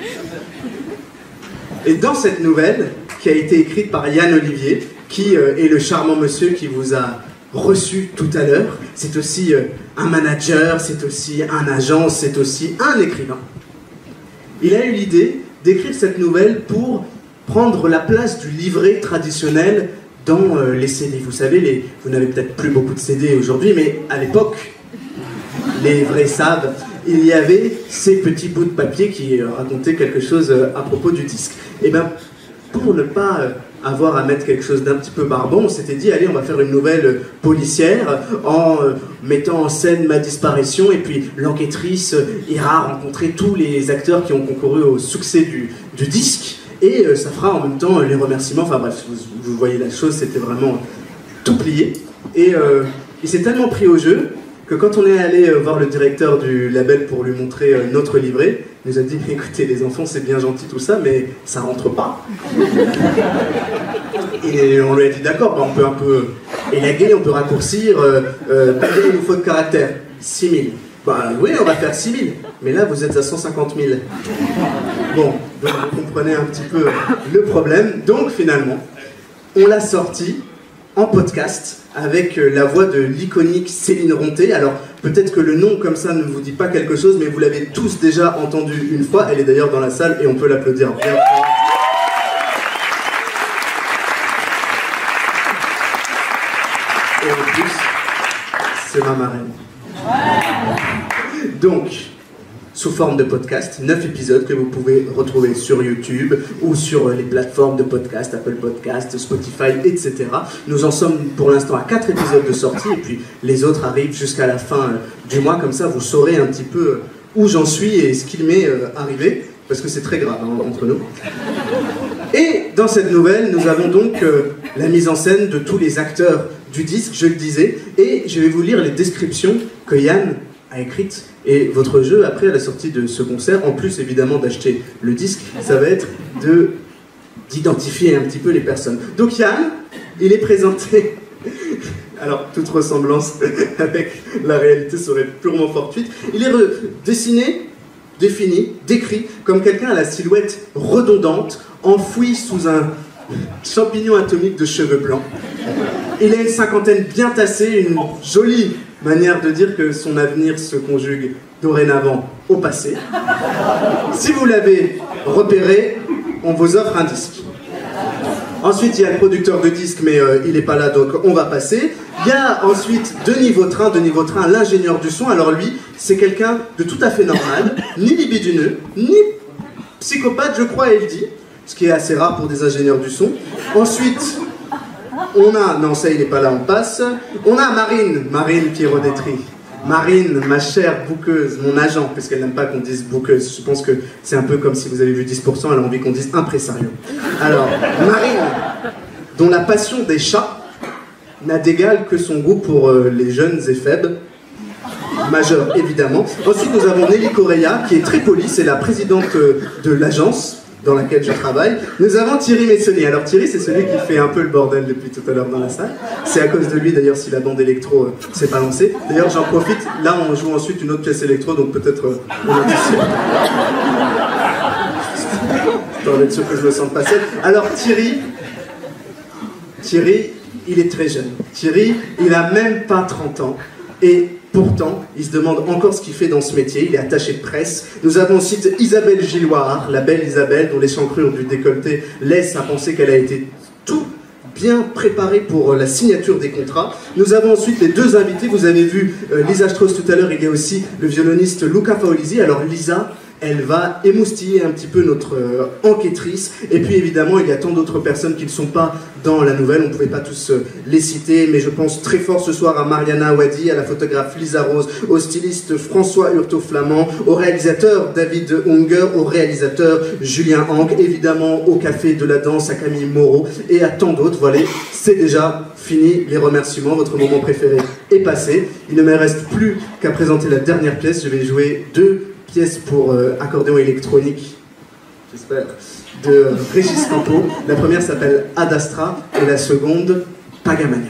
Et dans cette nouvelle, qui a été écrite par Yann Olivier, qui euh, est le charmant monsieur qui vous a reçu tout à l'heure, c'est aussi euh, un manager, c'est aussi un agent, c'est aussi un écrivain. Il a eu l'idée d'écrire cette nouvelle pour prendre la place du livret traditionnel dans euh, les C D. Vous savez, les, vous n'avez peut-être plus beaucoup de C D aujourd'hui, mais à l'époque, les vrais savent, il y avait ces petits bouts de papier qui euh, racontaient quelque chose euh, à propos du disque. Et bien, pour ne pas euh, avoir à mettre quelque chose d'un petit peu barbant, on s'était dit, allez, on va faire une nouvelle euh, policière en euh, mettant en scène ma disparition, et puis l'enquêtrice euh, ira rencontrer tous les acteurs qui ont concouru au succès du, du disque, et euh, ça fera en même temps euh, les remerciements. Enfin bref, vous, vous voyez la chose, c'était vraiment tout plié. Et euh, il s'est tellement pris au jeu que quand on est allé euh, voir le directeur du label pour lui montrer euh, notre livret, il nous a dit, écoutez les enfants, c'est bien gentil tout ça, mais ça rentre pas. Et on lui a dit, d'accord, bah, on peut un peu élaguer, on peut raccourcir, euh, euh, combien il nous faut de caractères? six mille. Bah oui, on va faire six mille, mais là vous êtes à cent cinquante mille. Bon, donc vous comprenez un petit peu le problème. Donc finalement, on l'a sorti en podcast avec la voix de l'iconique Céline Ronté. Alors peut-être que le nom comme ça ne vous dit pas quelque chose, mais vous l'avez tous déjà entendu une fois. Elle est d'ailleurs dans la salle et on peut l'applaudir bien fort. Et en plus, c'est ma marraine. Donc, sous forme de podcast, neuf épisodes que vous pouvez retrouver sur YouTube ou sur les plateformes de podcast, Apple Podcast, Spotify, et cetera. Nous en sommes pour l'instant à quatre épisodes de sortie, et puis les autres arrivent jusqu'à la fin du mois. Comme ça, vous saurez un petit peu où j'en suis et ce qu'il m'est arrivé, parce que c'est très grave hein, entre nous. Et dans cette nouvelle, nous avons donc euh, la mise en scène de tous les acteurs du disque, je le disais, et je vais vous lire les descriptions que Yann a écrites. Et votre jeu, après, à la sortie de ce concert, en plus évidemment d'acheter le disque, ça va être de d'identifier un petit peu les personnes. Donc Yann, il est présenté... Alors, toute ressemblance avec la réalité serait purement fortuite. Il est dessiné, défini, décrit comme quelqu'un à la silhouette redondante, enfoui sous un champignon atomique de cheveux blancs. Il a une cinquantaine bien tassée, une jolie manière de dire que son avenir se conjugue dorénavant au passé. Si vous l'avez repéré, on vous offre un disque. Ensuite, il y a le producteur de disques, mais euh, il n'est pas là, donc on va passer. Il y a ensuite Denis Vautrin, Denis Vautrin, l'ingénieur du son. Alors lui, c'est quelqu'un de tout à fait normal, ni libidineux, ni psychopathe, je crois, elle dit, ce qui est assez rare pour des ingénieurs du son. Ensuite, on a, non ça il n'est pas là, on passe. On a Marine, Marine Pierrot-Détry. Marine, ma chère bouqueuse, mon agent, puisqu'elle n'aime pas qu'on dise bouqueuse. Je pense que c'est un peu comme si vous avez vu dix pour cent, elle a envie qu'on dise impresario. Alors, Marine, dont la passion des chats n'a d'égal que son goût pour euh, les jeunes et faibles, majeur évidemment. Ensuite, nous avons Nelly Correa, qui est très polie, c'est la présidente euh, de l'agence dans laquelle je travaille. Nous avons Thierry Messonnier. Alors Thierry, c'est celui qui fait un peu le bordel depuis tout à l'heure dans la salle. C'est à cause de lui d'ailleurs si la bande électro euh, s'est pas lancée. D'ailleurs j'en profite, là on joue ensuite une autre pièce électro, donc peut-être euh, on anticipe. Pour être sûr que je me sente pas seul. Alors Thierry, Thierry, il est très jeune. Thierry, il a même pas trente ans. Et pourtant, il se demande encore ce qu'il fait dans ce métier. Il est attaché de presse. Nous avons ensuite Isabelle Gilloire, la belle Isabelle, dont l'échancrure du décolleté laisse à penser qu'elle a été tout bien préparée pour la signature des contrats. Nous avons ensuite les deux invités. Vous avez vu euh, Lisa Strauss tout à l'heure. Il y a aussi le violoniste Luca Faolisi. Alors Lisa, elle va émoustiller un petit peu notre euh, enquêtrice. Et puis évidemment, il y a tant d'autres personnes qui ne sont pas dans la nouvelle, on ne pouvait pas tous euh, les citer, mais je pense très fort ce soir à Mariana Wadi, à la photographe Lisa Rose, au styliste François Hurtaud-Flamand, au réalisateur David Unger, au réalisateur Julien Hanck, évidemment au Café de la Danse à Camille Moreau et à tant d'autres. Voilà, c'est déjà fini les remerciements, votre moment préféré est passé. Il ne me reste plus qu'à présenter la dernière pièce. Je vais jouer deux pièces pour euh, accordéon électronique, j'espère, de euh, Régis Campo. La première s'appelle Ad Astra et la seconde Pagamania.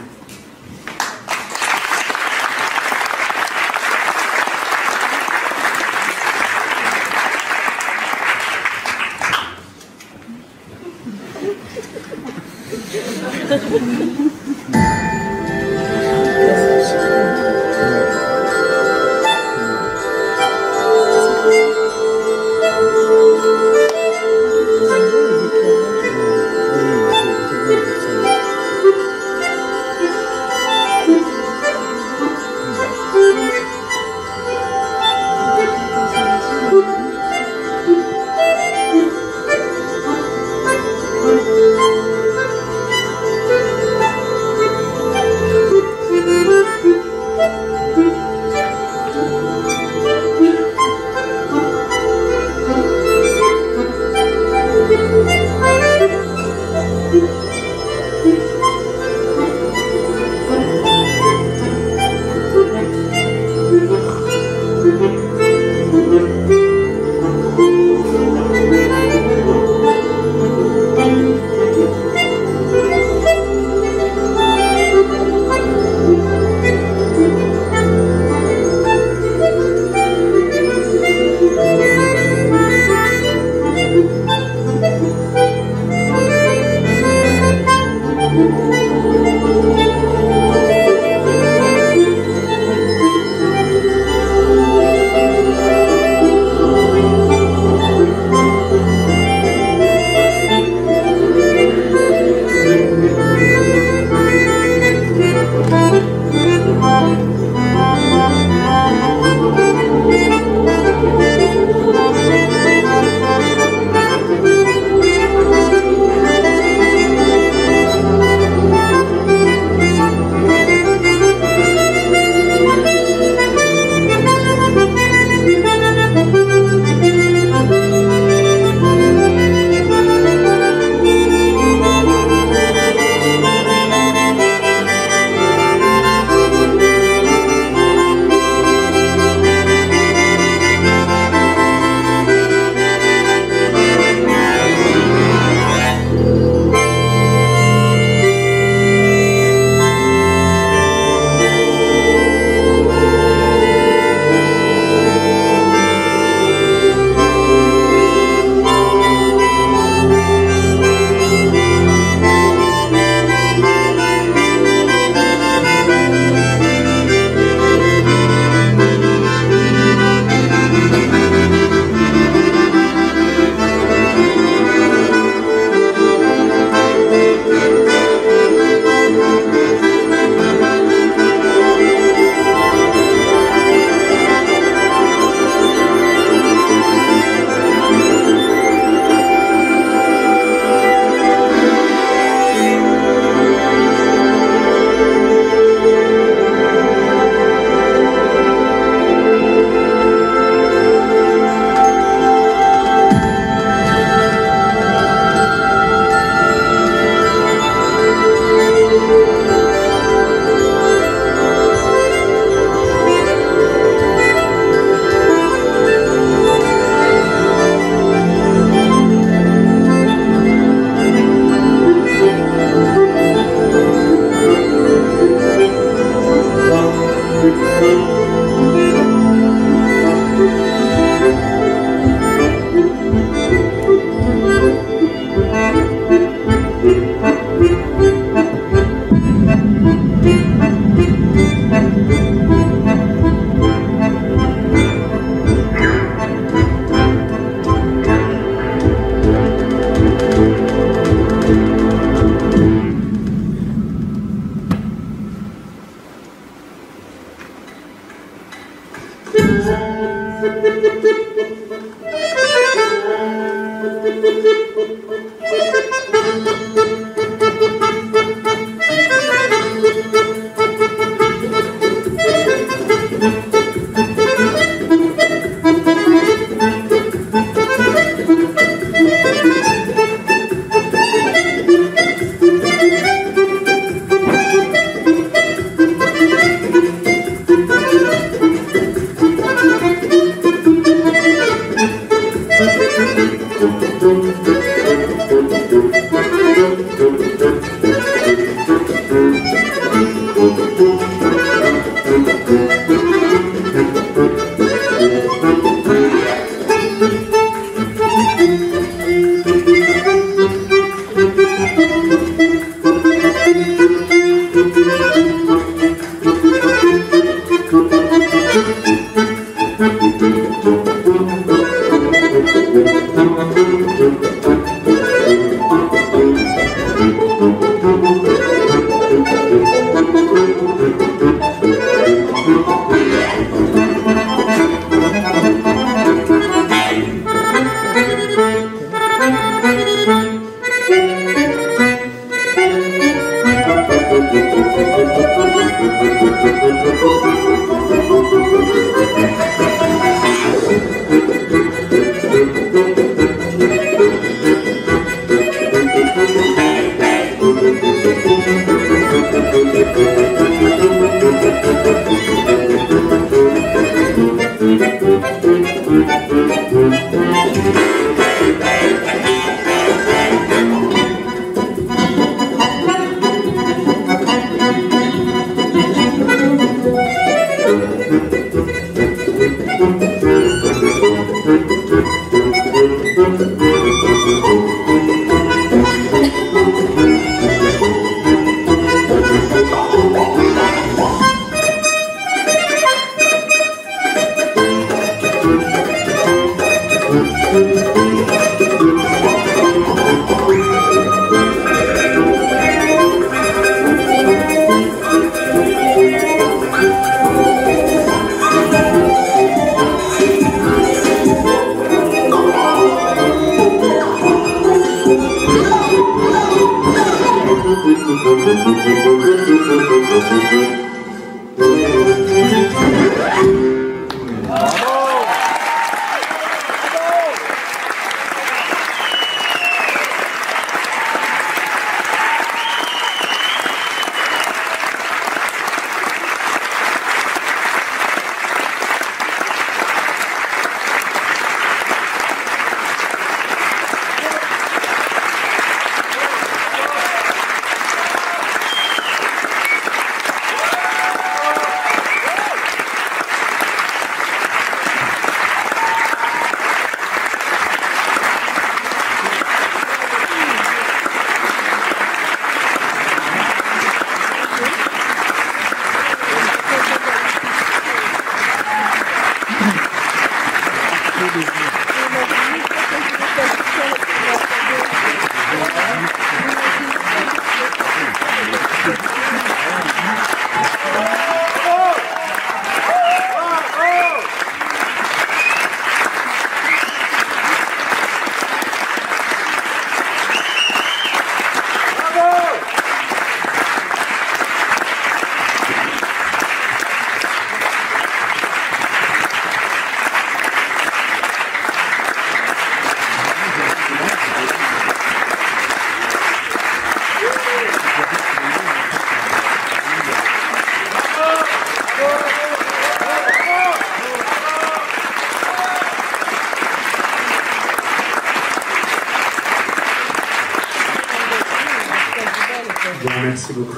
Bon, merci beaucoup.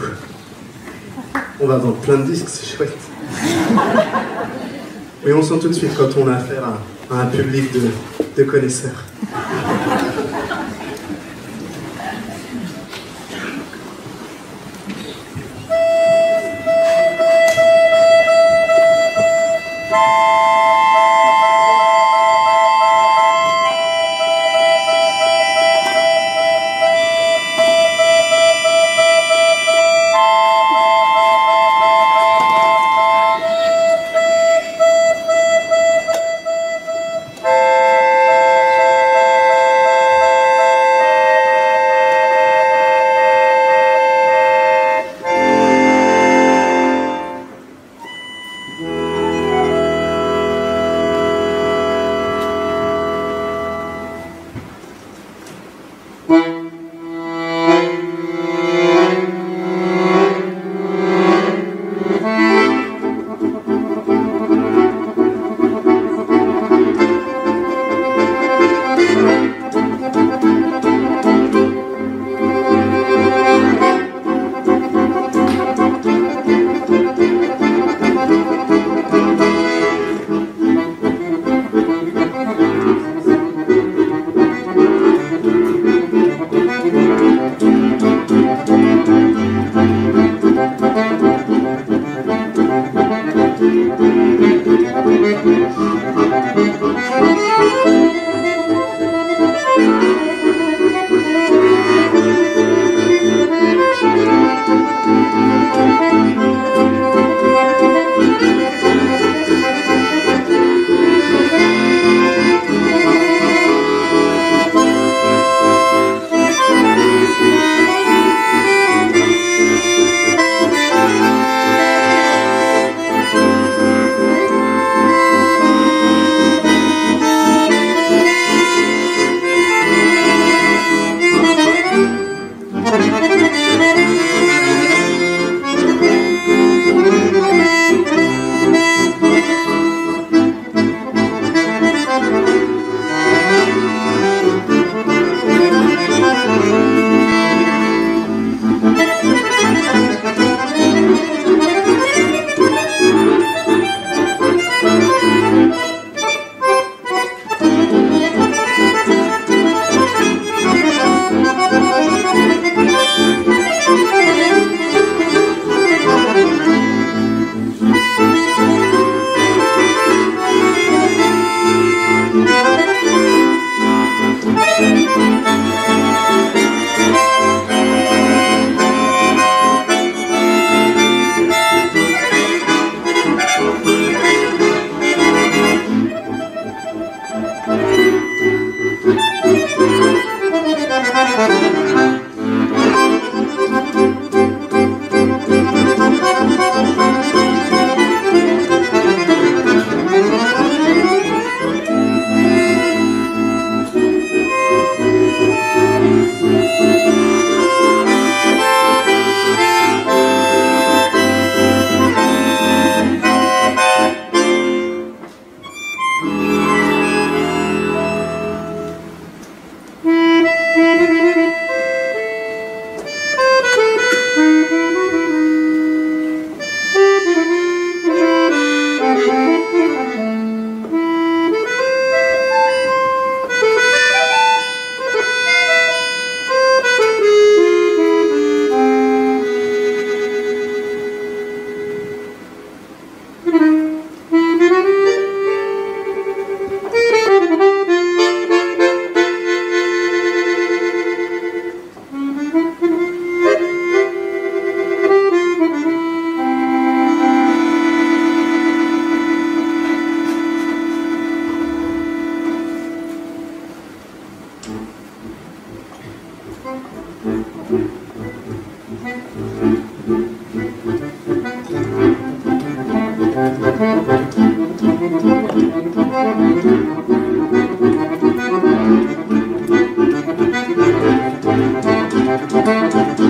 On va vendre plein de disques, c'est chouette. Mais on sent tout de suite quand on a affaire à, à un public de, de connaisseurs. Thank you.